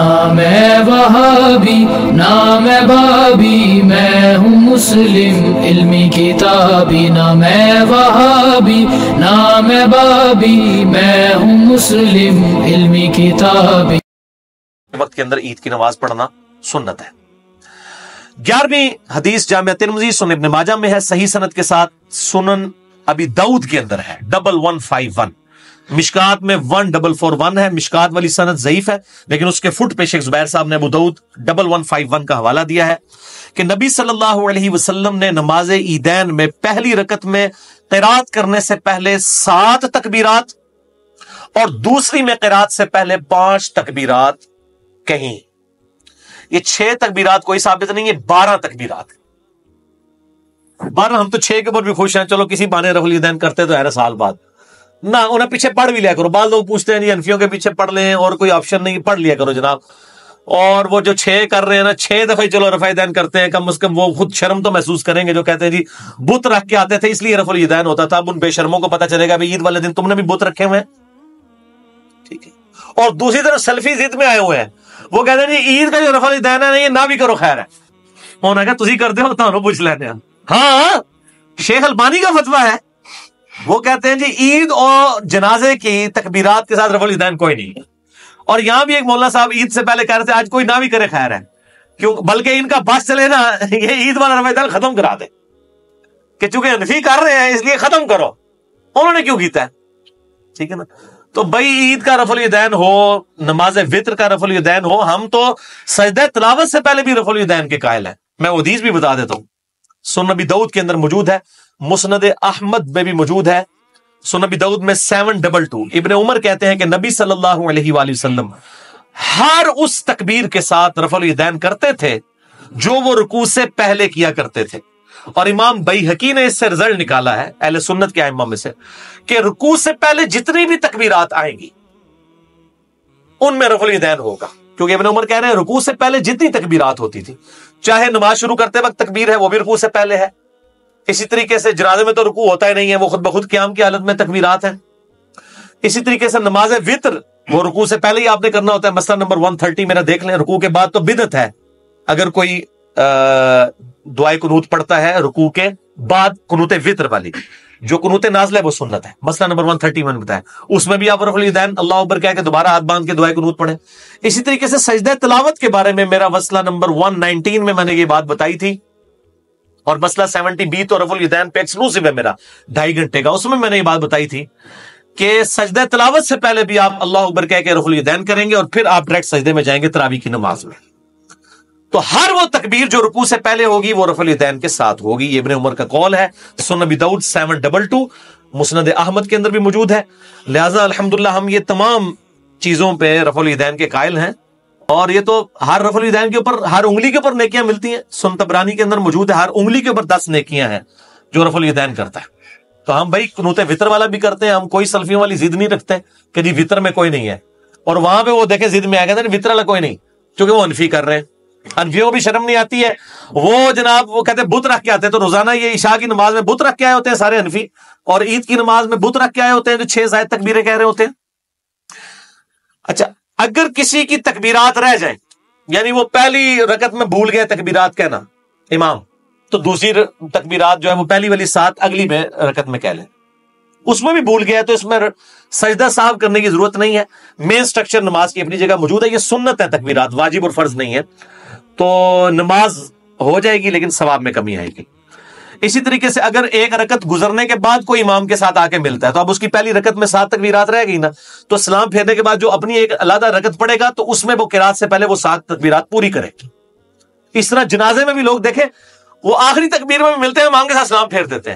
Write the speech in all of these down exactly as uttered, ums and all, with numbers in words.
نہ میں وہابی نہ میں بابی، میں ہوں مسلم علمی کتابی، نہ میں وہابی نہ میں بابی، میں ہوں مسلم علمی کتابی۔ وقت کے اندر عید کی نماز پڑھنا سنت ہے۔ گیارہویں حدیث جامع ترمذی سنن ابن ماجہ میں ہے، صحیح سند کے ساتھ سنن ابی داؤد کے اندر ہے، ڈبل ون فائیو ون، مشکات میں ون ڈبل فور ون ہے، مشکات والی سند ضعیف ہے لیکن اس کے فٹ پہ شیخ زبیر صاحب نے Abu Dawood double one five one کا حوالہ دیا ہے کہ نبی صلی اللہ علیہ وسلم نے نماز عیدین میں پہلی رکعت میں قرات کرنے سے پہلے سات تکبیرات اور دوسری میں قرات سے پہلے پانچ تکبیرات کہیں۔ یہ چھ تکبیرات کوئی ثابت نہیں ہے، بارہ تکبیرات، بارہ۔ ہم تو چھ کے اوپر بھی خوش ہیں، چلو کسی بہانے رفع الیدین کرتے تو ہر سال بعد نہ انہیں پیچھے پڑھ بھی لیا کرو۔ بعض لوگ پوچھتے ہیں جی انفیوں کے پیچھے پڑھ لیں اور کوئی آپشن نہیں، پڑھ لیا کرو جناب۔ اور وہ جو چھ کر رہے ہیں نا، چھ دفعہ چلو رفع الیدین کرتے ہیں، کم از کم وہ خود شرم تو محسوس کریں گے۔ جو کہتے ہیں جی بت رکھ کے آتے تھے اس لیے رفع الیدین ہوتا تھا، اب ان بے شرموں کو پتہ چلے گا بھی عید والے دن تم نے بھی بت رکھے ہوئے ہیں، ٹھیک ہے۔ اور دوسری طرف سلفی ضد میں آئے ہوئے ہیں، وہ کہتے ہیں جی عید کا جو رفع الیدین ہے یہ نہ بھی کرو خیر ہے۔ انہوں نے کہا تسی کرتے ہو تو پوچھ لینے ہیں۔ ہاں شیخ البانی کا فتویٰ ہے، وہ کہتے ہیں جی عید اور جنازے کی تکبیرات کے ساتھ رفع الیدین کوئی نہیں۔ اور یہاں بھی ایک مولانا صاحب عید سے پہلے کہہ رہے تھے آج کوئی نہ بھی کرے خیر ہے، کیوں بلکہ ان کا بس چلے نا یہ عید والا رفع الیدین ختم کرا دے کہ چونکہ انفی کر رہے ہیں اس لیے ختم کرو۔ انہوں نے کیوں کیتا ہے؟ ٹھیک ہے نا۔ تو بھائی عید کا رفع الیدین ہو، نماز وطر کا رفع الیدین ہو، ہم تو سجدہ تلاوت سے پہلے بھی رفع الیدین کے قائل ہیں۔ میں حدیث بھی بتا دیتا ہوں، سنن ابی داؤد کے اندر موجود ہے، مسند احمد میں بھی موجود ہے، سنن ابی داؤد میں سیون ڈبل ٹو۔ ابن عمر کہتے ہیں کہ نبی صلی اللہ علیہ وآلہ وسلم ہر اس تکبیر کے ساتھ رفع الیدین کرتے تھے جو وہ رکوع سے پہلے کیا کرتے تھے۔ اور امام بیہقی نے اس سے رزلٹ نکالا ہے اہل سنت کے ائمہ میں سے کہ رکوع سے پہلے جتنی بھی تکبیرات آئیں گی ان میں رفع الیدین ہوگا، کیونکہ ابن عمر کہہ رہے ہیں رکوع سے پہلے جتنی تکبیرات ہوتی تھی، چاہے نماز شروع کرتے وقت تکبیر ہے وہ بھی رکوع سے پہلے ہے، اسی طریقے سے جنازے میں تو رکوع ہوتا ہی نہیں ہے، وہ خود بخود قیام کی حالت میں تکبیرات ہیں۔ اسی طریقے سے نماز وطر وہ رکوع سے پہلے ہی آپ نے کرنا ہوتا ہے، مسئلہ نمبر ایک سو تیس میرا دیکھ لیں، رکوع کے بعد تو بدعت ہے اگر کوئی دعائے قنوت پڑھتا ہے رکوع کے بعد، قنوت وطر والی جو قنوت نازلہ ہے وہ سنت ہے، مسئلہ نمبر ایک سو اکتیس میں بتایا، اس میں بھی آپ رفع الیدین اللہ اکبر کہہ کے دوبارہ ہاتھ باندھ کے دعائے قنوت پڑھیں۔ اسی طریقے سے سجدہ تلاوت کے بارے میں میرا مسئلہ نمبر ایک سو انیس میں میں نے یہ بات بتائی تھی، اور مسئلہ سیونٹی بی تو رفع الیدین پہ ایکسکلوسیو ہے میرا ڈھائی گھنٹے کا، اس میں میں نے یہ بات بتائی تھی کہ سجدہ تلاوت سے پہلے بھی آپ اللہ اکبر کہہ کے رفع الیدین کریں گے اور پھر آپ ڈائریکٹ سجدے میں جائیں گے تراویح کی نماز میں۔ تو ہر وہ تکبیر جو رکوع سے پہلے ہوگی وہ رفع الیدین کے ساتھ ہوگی، یہ ابن عمر کا قول ہے، سنن ابی داؤد سیون ڈبل ٹو، مسند احمد کے اندر بھی موجود ہے۔ لہٰذا الحمدللہ ہم یہ تمام چیزوں پہ رفع الیدین کے قائل ہیں، اور یہ تو ہر رفع الیدین کے اوپر ہر انگلی کے اوپر نیکیاں ملتی ہیں، سنن طبرانی کے اندر موجود ہے، ہر انگلی کے اوپر دس نیکیاں ہیں جو رفع الیدین کرتا ہے۔ تو ہم بھائی قنوت وطر والا بھی کرتے ہیں، ہم کوئی سلفیوں والی ضد نہیں رکھتے کہ جی وطر میں کوئی نہیں ہے، اور وہاں پہ وہ دیکھیں ضد میں آ گئے وطر والا کوئی نہیں، کیونکہ وہ انفی کر رہے ہیں۔ انفیوں کو بھی شرم نہیں آتی ہے، وہ جناب وہ کہتے ہیں بت رکھ کے آتے ہیں، تو روزانہ یہ عشاء کی نماز میں بت رکھ کے آئے ہوتے ہیں سارے انفی، اور عید کی نماز میں بت رکھ کے آئے ہوتے ہیں جو چھ زائد تکبیریں کہہ رہے ہوتے ہیں۔ اچھا اگر کسی کی تکبیرات رہ جائیں، یعنی وہ پہلی رکعت میں بھول گئے تکبیرات کہنا امام، تو دوسری تکبیرات جو ہے وہ پہلی والی سات اگلی میں رکعت میں کہہ لیں، اس میں بھی بھول گیا تو اس میں سجدہ صاحب کرنے کی ضرورت نہیں ہے، مین سٹرکچر نماز کی اپنی جگہ موجود ہے، یہ سنت ہے تکبیرات، واجب اور فرض نہیں ہے، تو نماز ہو جائے گی لیکن ثواب میں کمی آئے گی۔ اسی طریقے سے اگر ایک رکعت گزرنے کے بعد کوئی امام کے ساتھ آ کے ملتا ہے تو اب اس کی پہلی رکعت میں سات تکبیرات رہ گئی نا، تو سلام پھیرنے کے بعد جو اپنی ایک علیحدہ رکعت پڑے گا تو اس میں وہ قرات سے پہلے وہ سات تکبیرات پوری کرے۔ اس طرح جنازے میں بھی لوگ دیکھیں وہ آخری تکبیر میں ملتے ہیں، امام کے ساتھ سلام پھیر دیتے ہیں۔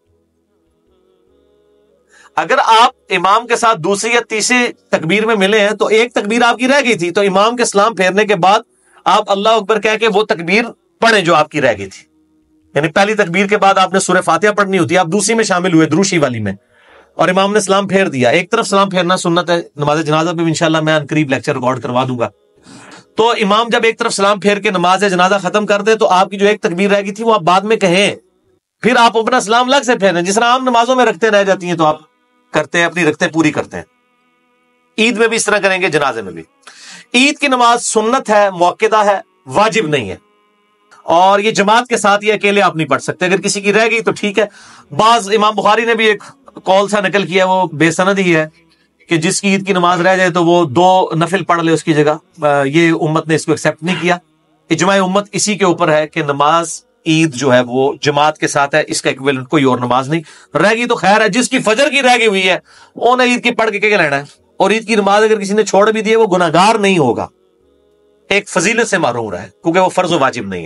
اگر آپ امام کے ساتھ دوسری یا تیسری تکبیر میں ملے ہیں تو ایک تکبیر آپ کی رہ گئی تھی، تو امام کے سلام پھیرنے کے بعد آپ اللہ اکبر کہہ کے وہ تکبیر پڑھیں جو آپ کی رہ گئی تھی، یعنی پہلی تکبیر کے بعد آپ نے سورہ فاتحہ پڑھنی ہوتی ہے، آپ دوسری میں شامل ہوئے دروشی والی میں، اور امام نے سلام پھیر دیا۔ ایک طرف سلام پھیرنا سنت ہے، نماز جنازہ پہ بھی انشاءاللہ میں ان قریب لیکچر ریکارڈ کروا دوں گا۔ تو امام جب ایک طرف سلام پھیر کے نماز جنازہ ختم کر دے تو آپ کی جو ایک تکبیر رہ گئی تھی وہ آپ بعد میں کہیں، پھر آپ اپنا سلام الگ سے پھیریں، جس طرح عام نمازوں میں رکھتے رہ جاتی ہیں تو آپ کرتے ہیں، اپنی رکھتے پوری کرتے ہیں۔ عید میں بھی اس طرح کریں گے، جنازے میں بھی۔ عید کی نماز سنت ہے، موقدہ ہے، واجب نہیں ہے، اور یہ جماعت کے ساتھ یہ اکیلے آپ نہیں پڑھ سکتے، اگر کسی کی رہ گئی تو ٹھیک ہے۔ بعض امام بخاری نے بھی ایک قول سا نقل کیا، وہ بے سند ہی ہے، کہ جس کی عید کی نماز رہ جائے تو وہ دو نفل پڑھ لے اس کی جگہ۔ یہ امت نے اس کو ایکسیپٹ نہیں کیا۔ اجماع امت اسی کے اوپر ہے کہ نماز عید جو ہے وہ جماعت کے ساتھ ہے، اس کا ایکویلنٹ کوئی اور نماز نہیں۔ رہ گئی تو خیر ہے، جس کی فجر کی رہ گئی ہوئی ہے وہ نے عید کی پڑھ کے کیا لینا ہے، اور عید کی نماز اگر کسی نے چھوڑ بھی دی ہے وہ گناہگار نہیں ہوگا، ایک فضیلت سے محروم رہا ہے، کیونکہ وہ فرض و واجب نہیں ہے۔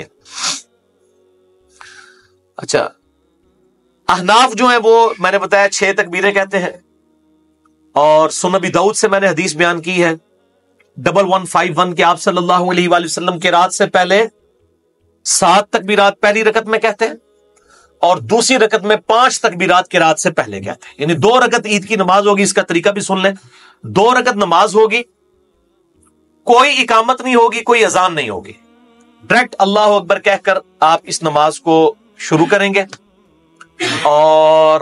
اچھا، احناف جو ہیں وہ میں نے بتایا چھ تکبیریں کہتے ہیں، اور سنن ابی داؤد سے میں نے حدیث بیان کی ہے ڈبل ون فائیو ون کے آپ صلی اللہ علیہ وآلہ وسلم کے رات سے پہلے سات تکبیرات پہلی رکعت میں کہتے ہیں، اور دوسری رکعت میں پانچ تکبیرات کے رات سے پہلے کہتے ہیں۔ یعنی دو رکعت عید کی نماز ہوگی، اس کا طریقہ بھی سن لیں، دو رکعت نماز ہوگی، کوئی اقامت نہیں ہوگی، کوئی اذان نہیں ہوگی، ڈائریکٹ اللہ اکبر کہہ کر آپ اس نماز کو شروع کریں گے، اور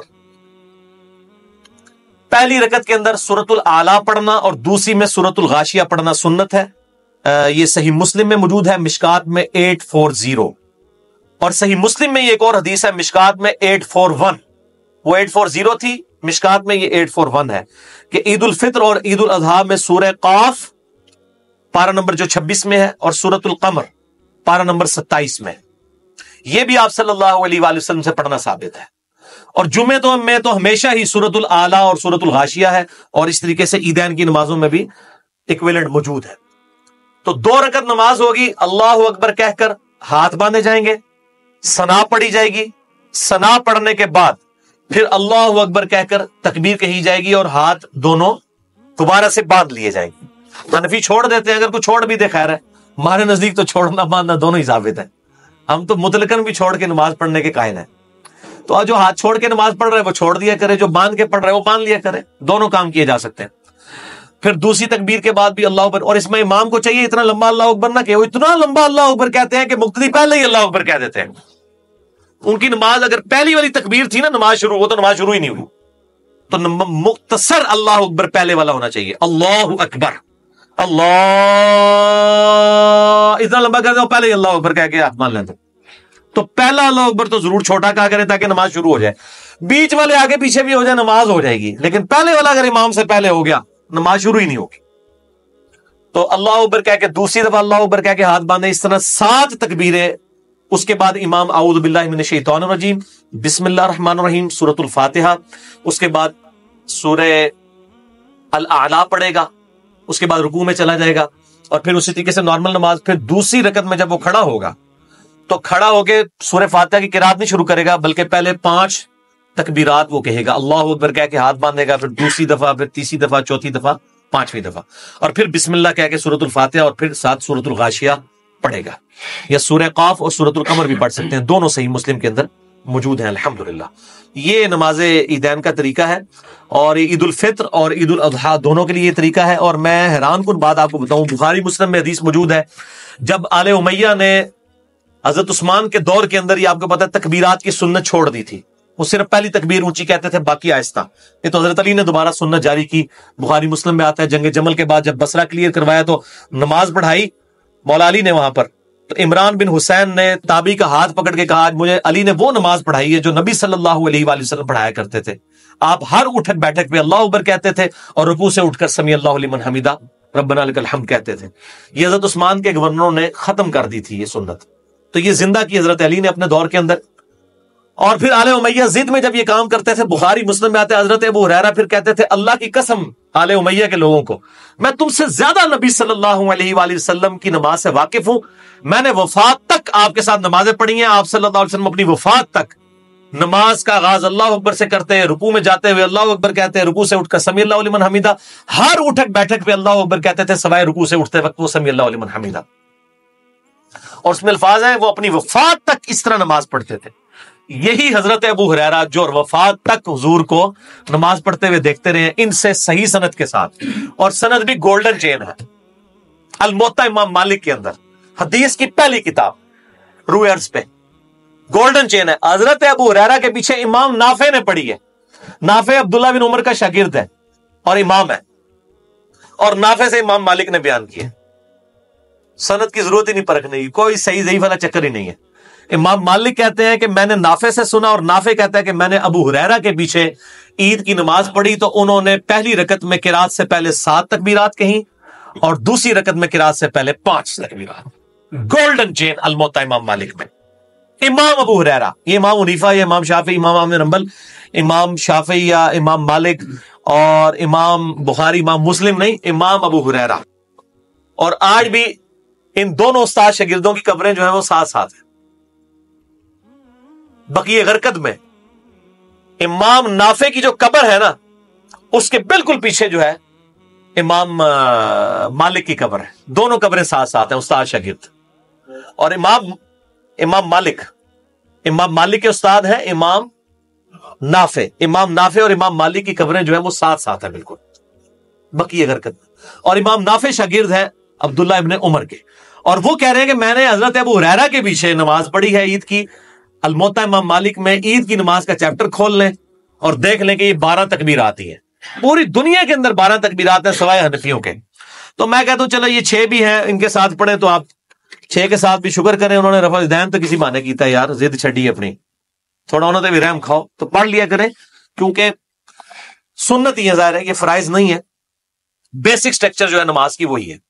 پہلی رکعت کے اندر سورۃ الاعلیٰ پڑھنا اور دوسری میں سورۃ الغاشیہ پڑھنا سنت ہے۔ یہ صحیح مسلم میں موجود ہے، مشکات میں ایٹ فور زیرو، اور صحیح مسلم میں یہ ایک اور حدیث ہے مشکات میں ایٹ فور ون، وہ ایٹ فور زیرو تھی، مشکات میں یہ ایٹ فور ون ہے، کہ عید الفطر اور عید الاضحیٰ میں سورہ قاف پارہ نمبر جو چھبیس میں ہے، اور سورۃ القمر پارہ نمبر ستائیس میں، یہ بھی آپ صلی اللہ علیہ وآلہ وسلم سے پڑھنا ثابت ہے۔ اور جمعے تو میں تو ہمیشہ ہی سورۃ الاعلیٰ اور سورۃ الغاشیہ ہے، اور اس طریقے سے عیدین کی نمازوں میں بھی ایکویلنٹ موجود ہے۔ تو دو رکعت نماز ہوگی، اللہ اکبر کہہ کر ہاتھ باندھے جائیں گے، ثنا پڑھی جائے گی، ثنا پڑھنے کے بعد پھر اللہ اکبر کہہ کر تکبیر کہی جائے گی، اور ہاتھ دونوں دوبارہ سے باندھ لیے جائیں گے۔ حنفی چھوڑ دیتے ہیں، اگر کوئی چھوڑ بھی دے خیر ہے، ہمارے نزدیک تو چھوڑنا باندھنا دونوں ہی ثابت ہے، ہم تو مطلقاً بھی چھوڑ کے نماز پڑھنے کے قائل ہیں۔ تو جو ہاتھ چھوڑ کے نماز پڑھ رہے وہ چھوڑ دیا کرے، جو باندھ کے پڑھ رہے وہ باندھ لیا کرے، دونوں کام کیے جا سکتے ہیں۔ پھر دوسری تکبیر کے بعد بھی اللہ اکبر، اور اس میں امام کو چاہیے اتنا لمبا اللہ اکبر نہ کہ وہ اتنا لمبا اللہ اکبر کہتے ہیں کہ مقتدی پہلے ہی اللہ اکبر کہہ دیتے ہیں۔ ان کی نماز اگر پہلی والی تکبیر تھی نا نماز شروع، وہ تو نماز شروع ہی نہیں ہوئی، تو مختصر اللہ اکبر پہلے والا ہونا چاہیے، اللہ اکبر، اللہ اتنا لمبا کہتے ہیں پہلے ہی اللہ اکبر کہہ کے آپ مان لیتے۔ تو پہلا اللہ اکبر تو ضرور چھوٹا کہا کرے تاکہ نماز شروع ہو جائے، بیچ والے آگے پیچھے بھی ہو جائے نماز ہو جائے گی، لیکن پہلے والا اگر امام سے پہلے ہو گیا نماز شروع ہی نہیں ہوگی۔ تو اللہ اکبر کہہ کے دوسری دفعہ اللہ اکبر کہہ کے ہاتھ باندھے، اس طرح سات تکبیریں۔ اس کے بعد امام اعوذ باللہ من الشیطان الرجیم، بسم اللہ الرحمن الرحیم، سورۃ الفاتحہ، اس کے بعد سورہ الاعلیٰ پڑھے گا، اس کے بعد رکوع میں چلا جائے گا، اور پھر اسی طریقے سے نارمل نماز۔ پھر دوسری رکعت میں جب وہ کھڑا ہوگا تو کھڑا ہو کے سورہ فاتحہ کی قرات نہیں شروع کرے گا، بلکہ پہلے پانچ تکبیرات وہ کہے گا، اللہ اکبر کہہ کے ہاتھ باندھے گا، پھر دوسری دفعہ، پھر تیسری دفعہ، چوتھی دفعہ، پانچویں دفعہ، اور پھر بسم اللہ کہہ کے سورۃ الفاتحہ اور پھر ساتھ سورۃ الغاشیہ پڑھے گا، یا سورہ قاف اور سورۃ القمر بھی پڑھ سکتے ہیں، دونوں صحیح مسلم کے اندر موجود ہیں الحمدللہ۔ یہ نماز عیدین کا طریقہ ہے، اور عید الفطر اور عید الاضحیٰ دونوں کے لیے یہ طریقہ ہے۔ اور میں حیران کن بات آپ کو بتاؤں، بخاری مسلم میں حدیث موجود ہے، جب آل امیہ نے حضرت عثمان کے دور کے اندر یہ آپ کو پتا ہے تکبیرات کی سنت چھوڑ دی تھی، وہ صرف پہلی تکبیر اونچی کہتے تھے باقی آہستہ، یہ تو حضرت علی نے دوبارہ سنت جاری کی، بخاری مسلم میں آتا ہے جنگ جمل کے بعد جب بصرہ کلیئر کروایا تو نماز پڑھائی مولا علی نے وہاں پر، تو عمران بن حسین نے تابعی کا ہاتھ پکڑ کے کہا مجھے علی نے وہ نماز پڑھائی ہے جو نبی صلی اللہ علیہ وآلہ وسلم پڑھایا کرتے تھے، آپ ہر اٹھک بیٹھک پہ اللہ اکبر کہتے تھے اور رکوع سے اٹھ کر سمی اللہ لمن حمیدہ ربنا لک الحمد کہتے تھے۔ یہ حضرت عثمان کے گورنروں نے ختم کر دی تھی یہ سنت، تو یہ زندہ کی حضرت علی نے اپنے دور کے اندر۔ اور پھر آل امیہ ضد میں جب یہ کام کرتے تھے، بخاری مسلم میں آتے حضرت ابو ہریرہ پھر کہتے تھے اللہ کی قسم آل امیہ کے لوگوں کو، میں تم سے زیادہ نبی صلی اللہ علیہ وآلہ وسلم کی نماز سے واقف ہوں، میں نے وفات تک آپ کے ساتھ نمازیں پڑھی ہیں، آپ صلی اللہ علیہ وسلم اپنی وفات تک نماز کا آغاز اللہ اکبر سے کرتے ہیں، رکوع میں جاتے ہوئے اللہ اکبر کہتے ہیں، رکوع سے اٹھ کر سمی اللہ لمن حمیدہ، ہر اٹھک بیٹھک پہ اللہ اکبر کہتے تھے سوائے رکوع سے اٹھتے وقت وہ سمی اللہ لمن حمیدہ۔ اور اس میں الفاظ ہیں وہ اپنی وفات تک اس طرح نماز پڑھتے تھے۔ یہی حضرت ابو ہریرہ جو وفات تک حضور کو نماز پڑھتے ہوئے دیکھتے رہے ہیں، ان سے صحیح سند کے ساتھ، اور سند بھی گولڈن چین ہے، الموطا امام مالک کے اندر حدیث کی پہلی کتاب روئرز پہ گولڈن چین ہے۔ حضرت ابو ہریرہ کے پیچھے امام نافع نے پڑھی ہے، نافع عبداللہ بن عمر کا شاگرد ہے اور امام ہے، اور نافع سے امام مالک نے بیان کیا، سند کی ضرورت ہی نہیں پرکھنے کی، کوئی صحیح ضعیف والا چکر ہی نہیں ہے۔ امام مالک کہتے ہیں کہ میں نے نافع سے سنا، اور نافع کہتا ہے کہ میں نے ابو ہریرہ کے پیچھے عید کی نماز پڑھی تو انہوں نے پہلی رکعت میں قرات سے پہلے سات تکبیرات کہیں اور دوسری رکعت میں قرات سے پہلے پانچ تکبیرات۔ گولڈن چین الموطا امام مالک میں۔ امام ابو ہریرہ، یہ امام حنیفہ یا امام شافعی، امام احمد بن حنبل، امام شافعی یا امام مالک اور امام بخاری امام مسلم نہیں، امام ابو ہریرہ۔ اور آج بھی ان دونوں استاد شاگردوں کی قبریں جو ہیں وہ ساتھ ساتھ ہیں۔ بقیہ غرقد میں امام نافع کی جو قبر ہے نا، اس کے بالکل پیچھے جو ہے امام مالک کی قبر ہے۔ دونوں قبریں ساتھ ساتھ ہیں، استاد شاگرد۔ اور امام امام مالک امام مالک کے استاد ہیں امام نافع، امام نافع اور امام مالک کی قبریں جو ہیں وہ ساتھ ساتھ ہیں بالکل بقیہ غرقد میں۔ اور امام نافع شاگرد ہے عبداللہ ابن عمر کے، اور وہ کہہ رہے ہیں کہ میں نے حضرت ابو ہریرہ کے پیچھے نماز پڑھی ہے عید کی۔ الموطا امام مالک میں عید کی نماز کا چیپٹر کھول لیں اور دیکھ لیں کہ یہ بارہ تکبیرات ہی ہیں، پوری دنیا کے اندر بارہ تکبیرات ہیں سوائے حنفیوں کے۔ تو میں کہتا ہوں چلو یہ چھ بھی ہیں، ان کے ساتھ پڑھیں تو آپ چھ کے ساتھ بھی شکر کریں، انہوں نے رفع دین تو کسی بہانے کیتا ہے یار، ضد چھڈی اپنی، تھوڑا انہوں نے بھی رحم کھاؤ تو پڑھ لیا کریں، کیونکہ سنت ہی ہے، ظاہر ہے یہ فرائض نہیں ہے، بیسک سٹرکچر جو ہے نماز کی وہی ہے۔